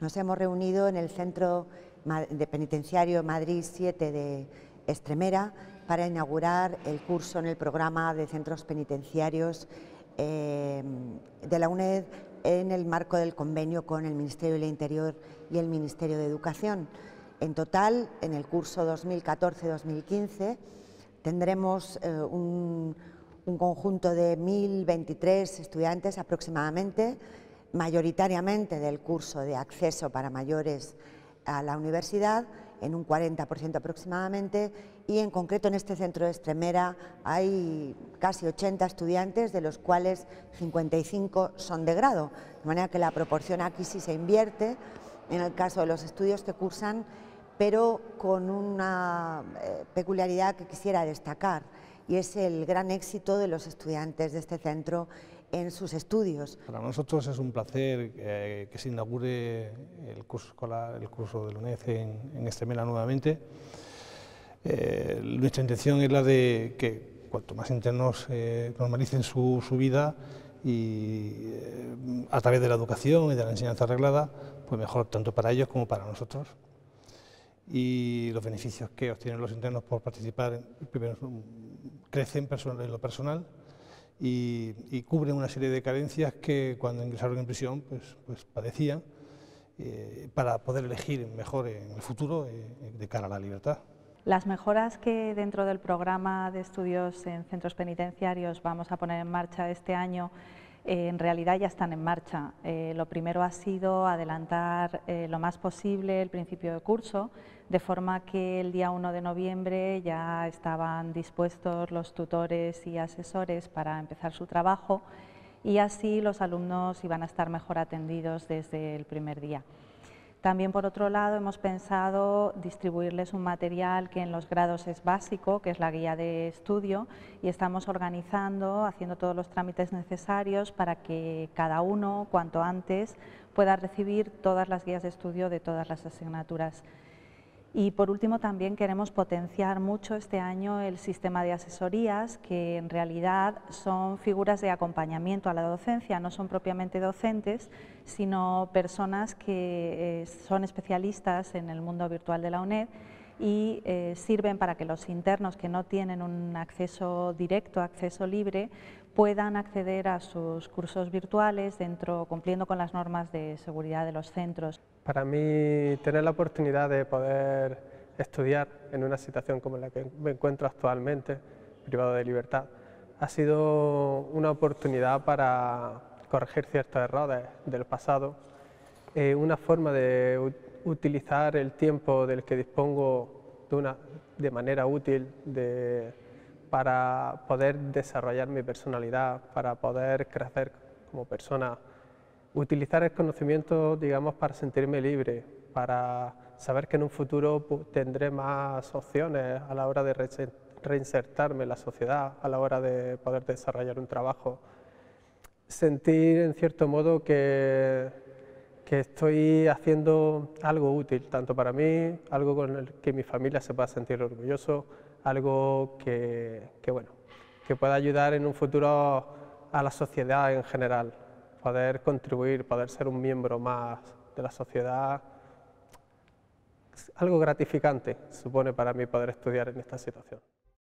Nos hemos reunido en el Centro de Penitenciario Madrid 7 de Extremera para inaugurar el curso en el programa de centros penitenciarios de la UNED en el marco del convenio con el Ministerio del Interior y el Ministerio de Educación. En total, en el curso 2014-2015 tendremos un conjunto de 1.023 estudiantes aproximadamente, mayoritariamente del curso de acceso para mayores a la universidad, en un 40% aproximadamente, y en concreto en este centro de Extremera hay casi 80 estudiantes, de los cuales 55 son de grado, de manera que la proporción aquí sí se invierte en el caso de los estudios que cursan, pero con una peculiaridad que quisiera destacar, y es el gran éxito de los estudiantes de este centro en sus estudios. Para nosotros es un placer que se inaugure el curso escolar, el curso de la UNED en Extremera nuevamente. Nuestra intención es la de que cuanto más internos normalicen su vida y a través de la educación y de la enseñanza reglada, pues mejor tanto para ellos como para nosotros. Y los beneficios que obtienen los internos por participar primero crecen en lo personal y cubren una serie de carencias que cuando ingresaron en prisión pues padecían para poder elegir mejor en el futuro de cara a la libertad. Las mejoras que dentro del programa de estudios en centros penitenciarios vamos a poner en marcha este año en realidad ya están en marcha. Lo primero ha sido adelantar lo más posible el principio de curso, de forma que el día 1 de noviembre ya estaban dispuestos los tutores y asesores para empezar su trabajo y así los alumnos iban a estar mejor atendidos desde el primer día. También, por otro lado, hemos pensado distribuirles un material que en los grados es básico, que es la guía de estudio, y estamos organizando, haciendo todos los trámites necesarios para que cada uno, cuanto antes, pueda recibir todas las guías de estudio de todas las asignaturas. Y por último también queremos potenciar mucho este año el sistema de asesorías, que en realidad son figuras de acompañamiento a la docencia, no son propiamente docentes, sino personas que son especialistas en el mundo virtual de la UNED y sirven para que los internos que no tienen un acceso directo, acceso libre, puedan acceder a sus cursos virtuales cumpliendo con las normas de seguridad de los centros. Para mí, tener la oportunidad de poder estudiar en una situación como la que me encuentro actualmente, privado de libertad, ha sido una oportunidad para corregir ciertos errores del pasado, una forma de utilizar el tiempo del que dispongo de manera útil para poder desarrollar mi personalidad, para poder crecer como persona. Utilizar el conocimiento, digamos, para sentirme libre, para saber que en un futuro tendré más opciones a la hora de reinsertarme en la sociedad, a la hora de poder desarrollar un trabajo. Sentir, en cierto modo, que estoy haciendo algo útil, tanto para mí, algo con el que mi familia se pueda sentir orgulloso, algo que pueda ayudar en un futuro a la sociedad en general. Poder contribuir, poder ser un miembro más de la sociedad, es algo gratificante supone para mí poder estudiar en esta situación.